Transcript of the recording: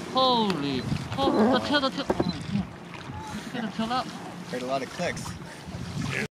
Holy. Oh, the tail. Oh, yeah. Look at the tail up. Heard a lot of clicks.